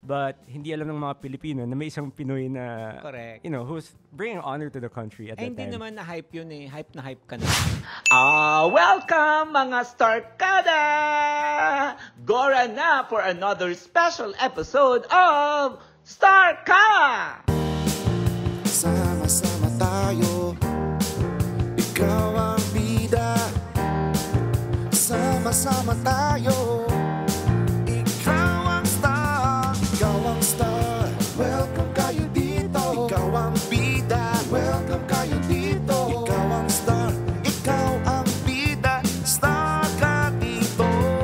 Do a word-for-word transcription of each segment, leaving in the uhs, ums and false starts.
But hindi alam ng mga Pilipino na may isang Pinoy na, Correct. you know, who's bringing honor to the country at Eh, that hindi time. naman na-hype yun eh. Hype na hype ka na. Ah, welcome mga Starkada! Gora na for another special episode of Starka! Sama-sama tayo, ikaw ang bida. Sama-sama tayo, ikaw ang star. Ikaw ang star, welcome kayo dito. Ikaw ang bida, welcome kayo dito. Ikaw ang star, ikaw ang bida. Star ka dito.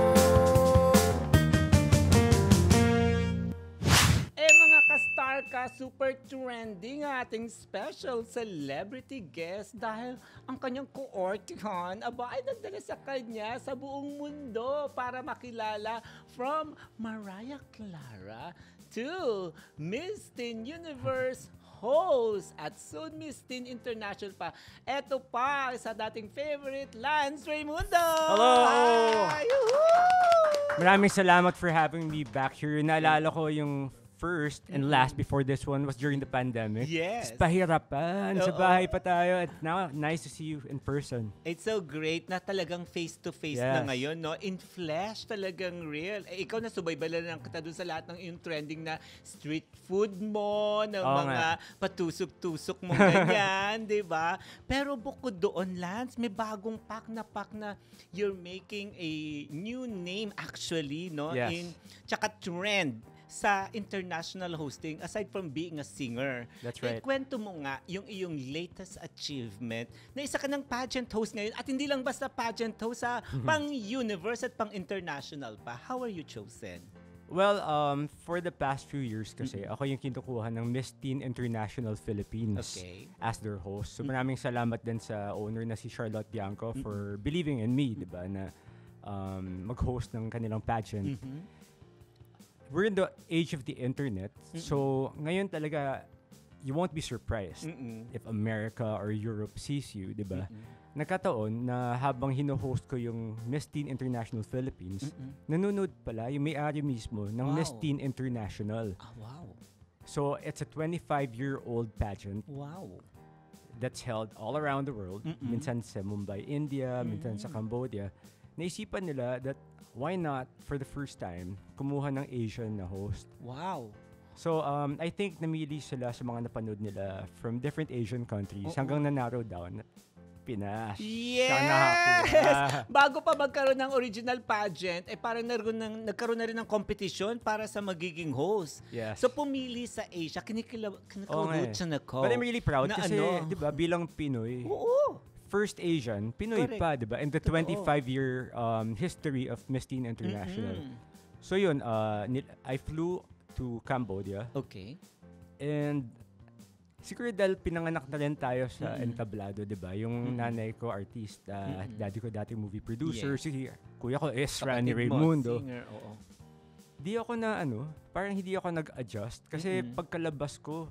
Eh mga ka-star ka, super trending ang ating special celebrity guest dahil ang kanyang coortihan aba ay nagdala sa kanya sa buong mundo para makilala from Mariah Clara to Miss Teen Universe host at soon Miss Teen International pa. Eto pa sa dating favorite, Lance Raimundo! Hello! Hi! Woohoo! Maraming salamat for having me back here. Naalala ko yung first and last before this one was during the pandemic. Yes. Tapos pahirapan. Sa Oo. bahay pa tayo. At now, nice to see you in person. It's so great na talagang face-to-face Yes. na ngayon, no? In flesh, talagang real. Eh, ikaw na subaybalan lang kita doon sa lahat ng yung trending na street food mo, ng Oo mga patusok-tusok mo ganyan, di ba? Pero bukod doon, Lance, may bagong pack na pack na you're making a new name actually, no? Yes. In, tsaka trend sa international hosting aside from being a singer. That's Eh, right. kwento mo nga yung iyong latest achievement na isa ka ng pageant host ngayon at hindi lang basta pageant host sa pang-universe at pang-international pa. How are you chosen? Well, um, for the past few years kasi, ako yung kinukuha ng Miss Teen International Philippines Okay. as their host. So maraming salamat din sa owner na si Charlotte Bianco for believing in me, di ba, na um, mag-host ng kanilang pageant. Mhm. We're in the age of the internet, so ngayon talaga, you won't be surprised Mm-mm. if America or Europe sees you, di ba? Nagkataon na habang hino-host ko yung Miss Teen International Philippines, nanonood pala yung may-ari mismo ng Miss Wow. Teen International. Ah, wow. So it's a twenty-five-year-old pageant Wow. that's held all around the world. Mm-mm. Minsan sa Mumbai, India, minsan sa Cambodia. Naisipan nila that why not, for the first time, kumuha ng Asian na host. Wow. So, um, I think namili sila sa mga napanood nila from different Asian countries Oo. hanggang na-narrow down. Pinas. Yes! Siya nakakuha. Bago pa magkaroon ng original pageant, eh parang nagkaroon, ng, nagkaroon na rin ng competition para sa magiging host. Yes. So pumili sa Asia, kinikilab, Oo nga kinikilabot eh. siya na ko. But I'm really proud Na kasi, ano? di ba, bilang Pinoy, Oo. first Asian, Pinoy Correct. pa, di ba? In the Totoo. twenty-five-year um, history of Miss Teen International. Mm-mm. So yun, uh, nil- I flew to Cambodia Okay. and siguro dahil pinanganak na rin tayo sa Mm-mm. entablado, di ba? Yung Mm-mm. nanay ko, artista, Mm-mm. daddy ko dati movie producer, Yes. si kuya ko is Kapatid Rani mo, Raimundo. singer, oo. Di ako na ano, parang hindi ako nag-adjust kasi Mm-mm. pagkalabas ko,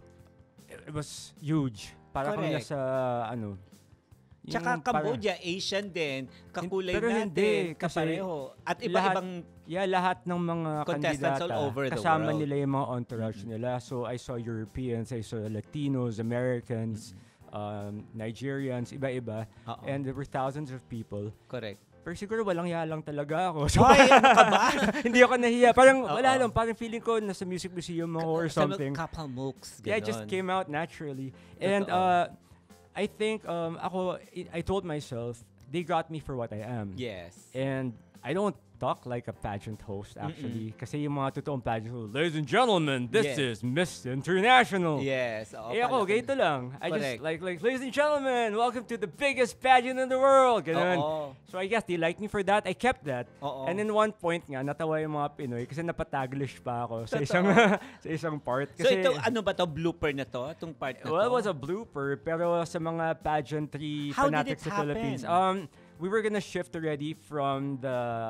it was huge. Para kang Correct. nasa ano, yung Tsaka parang- Cambodia, Asian din, kakulay Pero natin, hindi, kasi kapareho. At lahat- iba-ibang Yeah, lahat ng mga Contestants kandidata, all over the kasama world. nila yung mga entourage nila. So, I saw Europeans, I saw Latinos, Americans, um, Nigerians, iba-iba. Oo. And there were thousands of people. correct. Pero siguro walang hiya lang talaga ako. So, Hoy, ano ka ba? hindi ako nahiya. Parang Oo. wala lang. Parang feeling ko nasa music museum ako or something. Kapal mooks, Yeah, it just came out naturally. And Totoo. uh, I think um, ako, I I told myself, they got me for what I am. Yes. And I don't talk like a pageant host actually. Kasi yung mga totoong pageant host, ladies and gentlemen, this Yes. is Miss International. Yes. Oo, Eh ako, pala- ganito lang. I just Correct. like, like, ladies and gentlemen, welcome to the biggest pageant in the world. Ganun. Oo. So I guess they liked me for that. I kept that. Oo. And then one point nga, natawa yung mga Pinoy kasi napataglish pa ako sa Totoo. isang sa isang part. So Kasi, ito, ano ba to blooper na to? Itong part na well, it to? was a blooper, pero sa mga pageantry How did fanatics it sa Philippines, happen? um, we were gonna shift already from the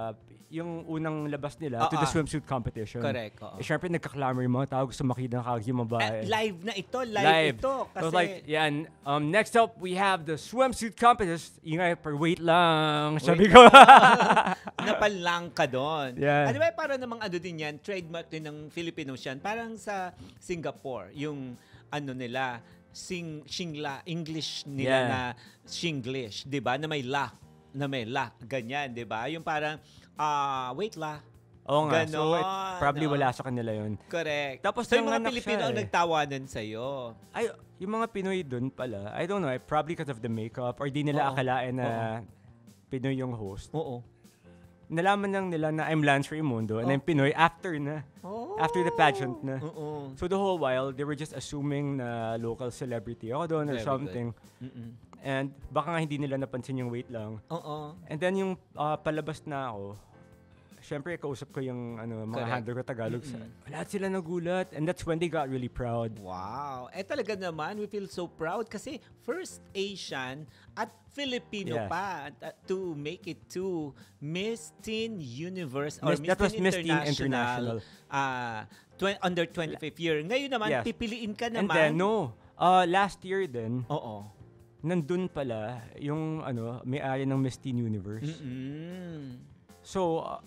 yung unang labas nila to the Oo. swimsuit competition. Correct. oo. Eh, syempre, nagka-clamor yung mga tao. Gusto makita ng kagad yung mga babae. Eh, live na ito, live, Live. ito. Kasi, So like, yan. Um, next up, we have the swimsuit competition. Ingay, per wait lang. Sabi Wait ko. napalang ka doon. Yeah. Ano ba, para namang ano din yan, trademark din ng Filipinos yan. Parang sa Singapore, yung ano nila, sing, Shingla, English nila Yeah. na Shinglish, di ba? Na may la, na may la, ganyan, di ba? Yung parang, ah, wait la. Oo nga. So, it, Ganon, probably no? wala sa kanila yun. Correct. Tapos so, yung mga nanganak Pilipino siya ang eh. nagtawanan sa'yo. Ay, yung mga Pinoy dun pala, I don't know, eh, probably because of the makeup or di nila Oo. akalain na Pinoy yung host. Oo. Nalaman lang nila na I'm Lance Raimundo and Oh. I'm Pinoy after na. Oh. After the pageant na. Oo. So the whole while, they were just assuming na local celebrity ako doon or Very something. Mm-mm. And baka nga hindi nila napansin yung wait lang. Oo. And then yung ah, palabas na ako, syempre kausap ko yung ano, mga Correct. handler ko Tagalog. Mm-mm. Sa, lahat sila nagulat. And that's when they got really proud. Wow. Eh talaga naman, we feel so proud kasi first Asian at Filipino Yes. pa uh, to make it to Miss Teen Universe or Miss- Miss that was Teen Miss Teen International, uh, twen- under twenty-fifth year. Ngayon naman, Yes. pipiliin ka And naman. then, no. Uh, last year din, Oo. nandun pala yung ano, may-ari ng Miss Teen Universe. Mm-mm. So, uh,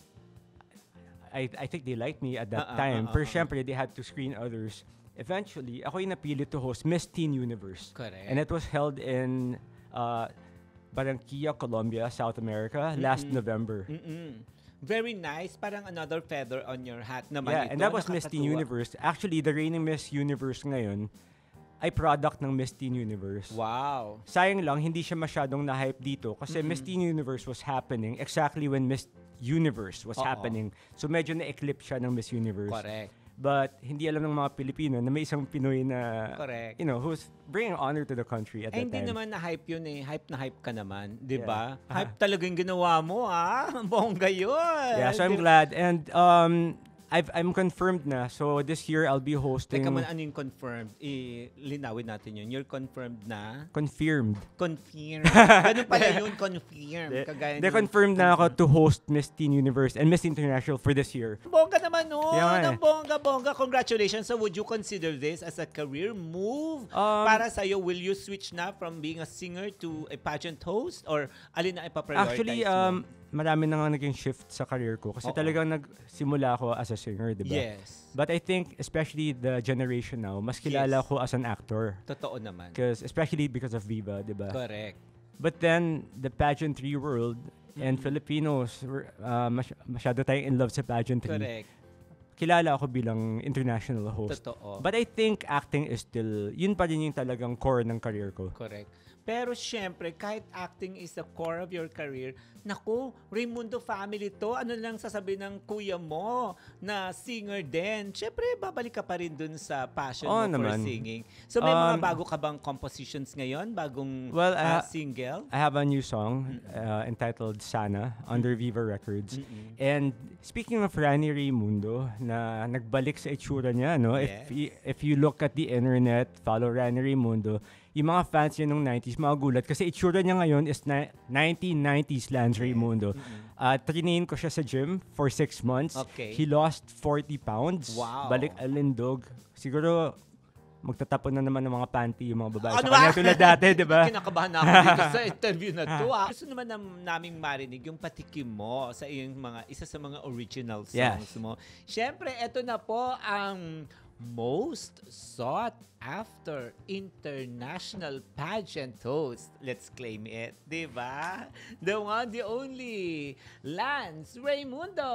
I I think they liked me at that Uh-uh, time. uh-uh, Pero uh-uh. syempre, they had to screen others. Eventually, ako yung napili to host Miss Teen Universe. Correct. And it was held in uh, Barranquilla, Colombia, South America, last Mm-mm. November. Mm-mm. Very nice. Parang another feather on your hat naman Yeah, ito. and that was Miss Teen Nakakatuwa. Universe. Actually, the reigning Miss Universe ngayon ay product ng Miss Teen Universe. Wow. Sayang lang, hindi siya masyadong na-hype dito kasi Mm-mm. Miss Teen Universe was happening exactly when Miss Universe was Oo. happening. So medyo na-eclipse siya ng Miss Universe. Correct. But hindi alam ng mga Pilipino na may isang Pinoy na, Correct. you know, who's bringing honor to the country at Eh, that hindi time. naman na-hype yun eh. Hype na hype ka naman. Di ba? Yeah. Hype talaga yung ginawa mo, ah. Bongga yun. Yeah, so I'm Di- glad. And um, I've, I'm confirmed na. So this year, I'll be hosting... Teka man, ano yung confirmed? I-linawin natin yun. You're confirmed na? Confirmed. Confirmed. Ganun pala yun, confirmed. Kagaya They nung- confirmed na ako to host Miss Teen Universe and Miss International for this year. Bongga naman nun. Yeah, nga eh. Ang bongga, bongga. Congratulations. So would you consider this as a career move? Um, Para sa'yo, will you switch na from being a singer to a pageant host? Or alin na ipaprioritize Actually, mo? um, marami na nga naging shift sa career ko kasi Oo. talagang nagsimula ako as a singer, di ba? Yes. But I think, especially the generation now, mas kilala Yes. ko as an actor. Totoo naman. Because, especially because of Viva, di ba? Correct. But then, the pageantry world and Mm-mm. Filipinos, were, uh, masy- masyado tayong in love sa pageantry. Correct. Kilala ako bilang international host. Totoo. But I think acting is still, yun pa rin yung talagang core ng career ko. Correct. Pero syempre, kahit acting is the core of your career, naku, Raimundo family to, ano lang sasabihin ng kuya mo na singer din. Syempre, babalik ka pa rin dun sa passion Oo mo naman. for singing. So may mga Um, bago ka bang compositions ngayon? Bagong Well, ah, uh, single? I have a new song uh, entitled Sana under Viva Records. Mm-mm. And speaking of Rani Raimundo, na nagbalik sa itsura niya, no? Yes. If y- if you look at the internet, follow Rani Raimundo, yung mga fans niya nung nineties, magugulat kasi itsura niya ngayon is na- nineteen nineties Lance Raimundo. Mm-mm. Uh, trinain ko siya sa gym for six months. Okay. He lost forty pounds. Wow. Balik alindog. Siguro magtatapon na naman ng mga panty yung mga babae Ano sa kanya ba? tulad dati, di ba? Kinakabahan na ako dito sa interview na to. Ah. Gusto naman nam- naming marinig yung patikim mo sa iyong mga, isa sa mga original songs Yes. mo. Siyempre, eto na po ang most sought after international pageant host. Let's claim it, di ba? The one, the only, Lance Raimundo.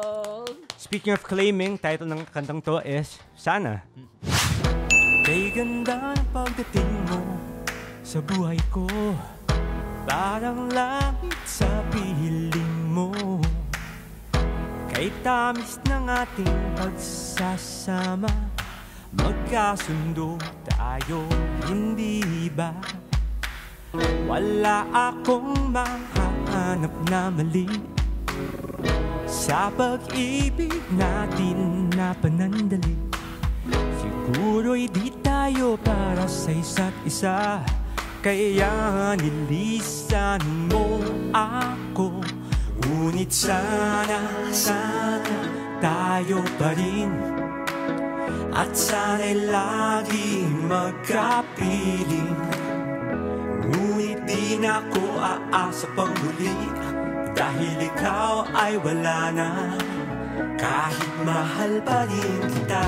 Speaking of claiming, title ng kantang to is Sana. Kay ganda ng pagdating mo sa buhay ko, parang langit sa piling mo. Kay tamis ng ating pagsasama, magkasundo tayo, hindi ba? Wala akong mahanap na mali sa pag-ibig natin na panandali. Siguro'y di tayo para sa isa't isa, kaya nilisan mo ako Ngunit sana, sana tayo pa rin, at sana'y lagi magkapiling. Ngunit di na ako aasa pang muli, dahil ikaw ay wala na, kahit mahal pa rin kita.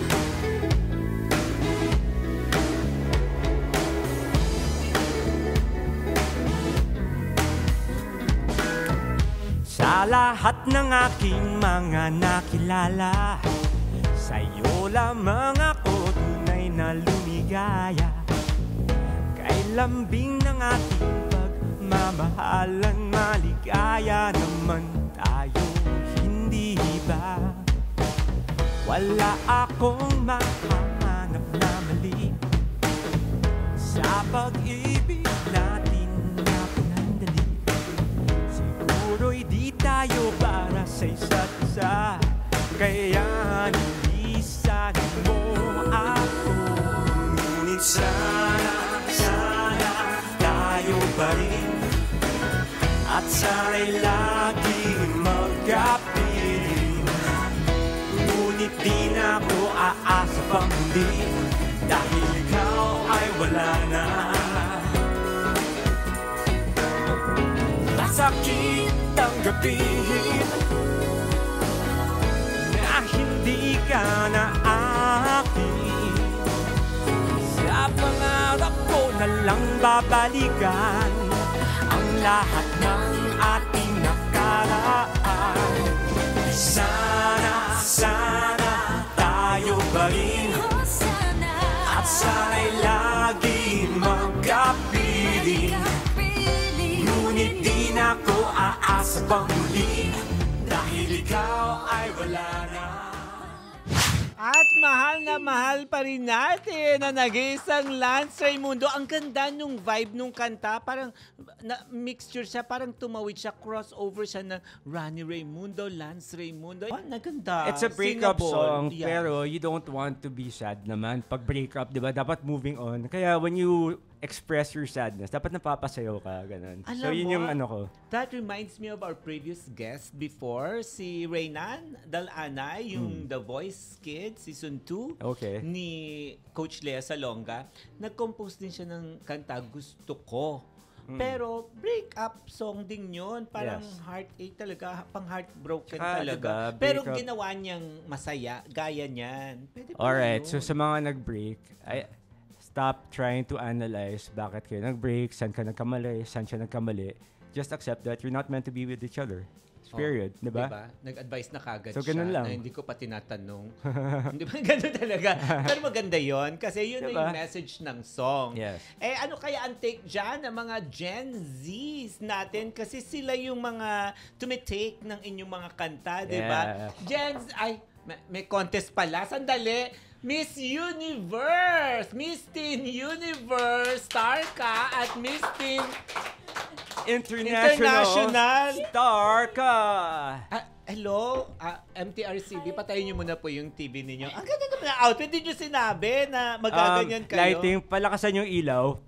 Sa lahat ng aking mga nakilala, sa'yo lamang ako tunay na lumigaya. Kay lambing ng ating pagmamahalan, maligaya naman tayo, hindi ba? Wala akong mahanap na mali sa pag-ibig natin na panandali. Siguro'y di tayo para sa isa't isa, kaya nilisanin mo ako. Ngunit sana, sana tayo pa rin, at sana'y lagi magkapiling. Ngunit di na ako aasa pang muli, dahil ikaw ay wala na. Masakit tanggapin na hindi ka na akin. Sa pangarap ko na lang babalikan ang lahat ng ating nakaraan. Sana, sana tayo pa rin, at sana'y lagi magkapiling. Ngunit di na ko aasa pang muli, dahil ikaw ay wala na. At mahal na mahal pa rin natin na nag-iisang Lance Raimundo. Ang ganda nung vibe nung kanta. Parang na, mixture siya, parang tumawid siya, crossover siya ng Ronnie Raimundo, Lance Raimundo. Oh, naganda. It's a breakup Singable. song, Yeah. pero you don't want to be sad naman pag breakup, di ba? Dapat moving on. Kaya when you express your sadness, dapat napapasayaw ka, ganun. Alam So yun mo, yung ano ko. That reminds me of our previous guest before, si Reynan Dalanay, yung The Voice Kids Season two Okay. ni Coach Lea Salonga. Nag-compose din siya ng kanta, Gusto Ko. Pero break-up song din yun. Parang Yes. heartache talaga, pang heartbroken Tsaka, talaga. diba, Pero breakup- ginawa niyang masaya, gaya niyan. Pwede pa Alright, yun. so sa mga nag-break, I stop trying to analyze bakit kayo nag-break, saan ka nagkamali, saan siya nagkamali. Just accept that you're not meant to be with each other. Period, di ba? Diba? Nag-advise na kagad So, siya ganun lang. na hindi ko pa tinatanong. Di ba? Ganun talaga. Pero maganda yon kasi yun Diba? na yung message ng song. Yes. Eh, ano kaya ang take dyan ng mga Gen Zs natin? Kasi sila yung mga tumitake ng inyong mga kanta, di ba? Yeah. Gen Z, ay, may, may contest pala. Sandali. Miss Universe! Miss Teen Universe! Star ka at Miss Teen International, International Star ka! Ah, hello, ah, M T R C B, patayin niyo muna po yung T V ninyo. Ang ganda naman na outfit. Hindi niyo sinabi na magaganyan kayo. Um, Lighting, palakasan yung ilaw.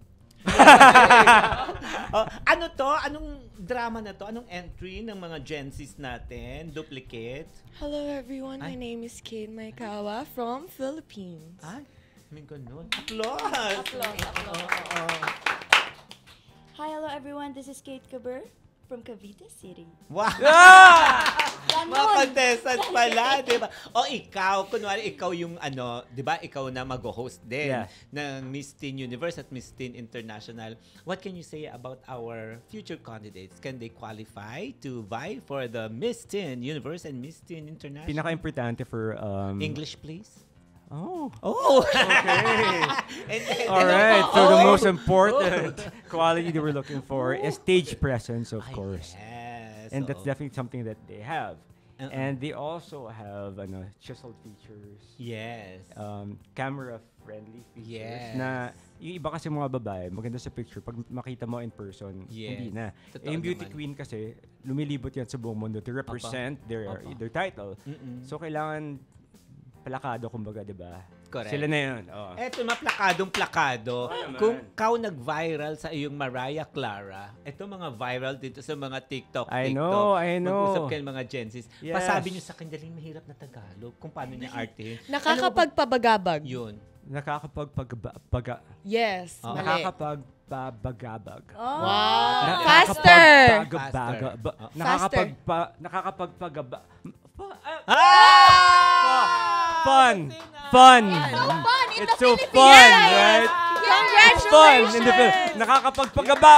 Oh, ano to? Anong drama na to? Anong entry ng mga Gen Zs natin? Duplicate? Hello everyone, Ay. my name is Kate Maikawa from Philippines. Ay, may ganun. Applause! Applause, applause. Oo, oo. Hi, hello everyone. This is Kate Caber from Cavite City. Wow! Mga Ganon. contestants pala, di ba? O ikaw, kunwari ikaw yung ano, di ba? Ikaw na mag-host din Yeah. ng Miss Teen Universe at Miss Teen International. What can you say about our future candidates? Can they qualify to vie for the Miss Teen Universe and Miss Teen International? Pinaka-importante for... Um, English, please. Oh. Oh! Okay. And then- Alright, so the Oh! most important quality that we're looking for is stage presence, of Ay, course. yes. And that's Oo. definitely something that they have. Uh-uh. And they also have ano, chiseled features, Yes. um, camera-friendly features. Yes. Na yung iba kasi mga babae, maganda sa picture. Pag makita mo in person, Yes. hindi na. Totoo Eh, yung beauty naman. queen kasi, lumilibot yan sa buong mundo to represent their Apa. their title. Mm-mm. So, kailangan palakado, kumbaga, di ba? correct. Sila na yun. Oo. Eto, maplakadong plakado. naman. Kung kau nag-viral sa iyong Mariah Clara, eto mga viral dito sa mga TikTok, I TikTok. know, I know. Mag-usap kayo mga Gen Zs. Yes. Pasabi niyo sa kanya rin mahirap na Tagalog kung paano niya arte. Nakakapagpabagabag. Yun. Nakakapagpaga... Yes, Oh. mali. Nakakapagpabagabag. Wow. Na- Faster! Nakakapagpagabaga. ba- Faster. Nakakapagpa... Nakakapagpagaba... fa- ah, Ah! Fun! Fun! Fun in It's the so Philippines. fun, Yes. right? Congratulations. Fun in the Philippines. Nakakapagpagaba...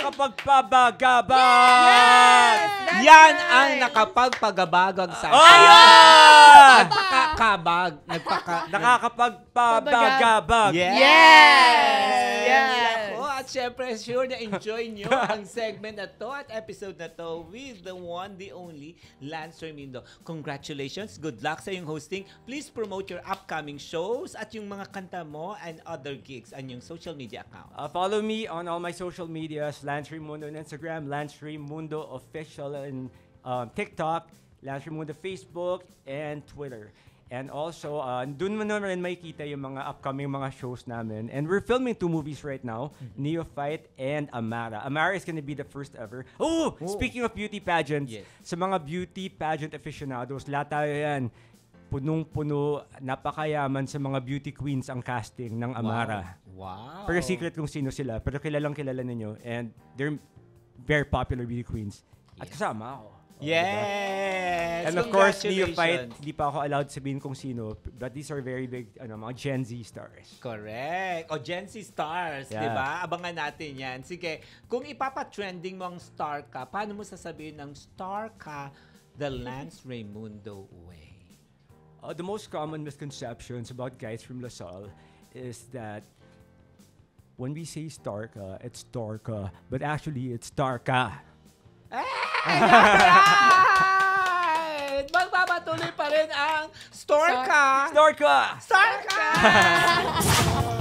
Nakakapagpabagabag! Yan ang nakapagpagabagag sa Ah! Nagpakakabag. Nagpaka... Nakakapagpabagabag. Yes! Yes! Yes! Ako, at syempre, sure na enjoy nyo ang segment na to at episode na to with the one, the only, Lance Remindo. Congratulations. Good luck sa iyong hosting. Please promote your upcoming shows at yung mga kanta mo and other gigs and yung social media account. Uh, follow me on all my social medias, Lance Raimundo on Instagram, Lance Raimundo Official on um, TikTok, Lance Raimundo Facebook, and Twitter. And also, uh, dun mo naman makikita yung mga upcoming mga shows namin. And we're filming two movies right now, Neophyte and Amara. Amara is gonna be the first ever. Oh! Speaking of beauty pageants, Yes. sa mga beauty pageant aficionados, lahat tayo yan, punong-puno, napakayaman sa mga beauty queens ang casting ng Amara. Wow. Pero secret kung sino sila. Pero kilalang kilala ninyo. And they're very popular beauty queens. At kasama ako. Oh, diba? Yes! And of course, Congratulations. Neophyte, di pa ako allowed sabihin kung sino. But these are very big, ano, mga Gen Z stars. Correct. O Gen Z stars, Yeah. di ba? Abangan natin yan. Sige, kung ipapatrending mo ang star ka, paano mo sasabihin ng star ka the Lance Raimundo way? Uh, the most common misconceptions about guys from Lasal is that when we say star ka, it's star ka. But actually, it's star ka. Alright! Magpapatuloy pa rin ang Store Ka! Star ka! Star Ka!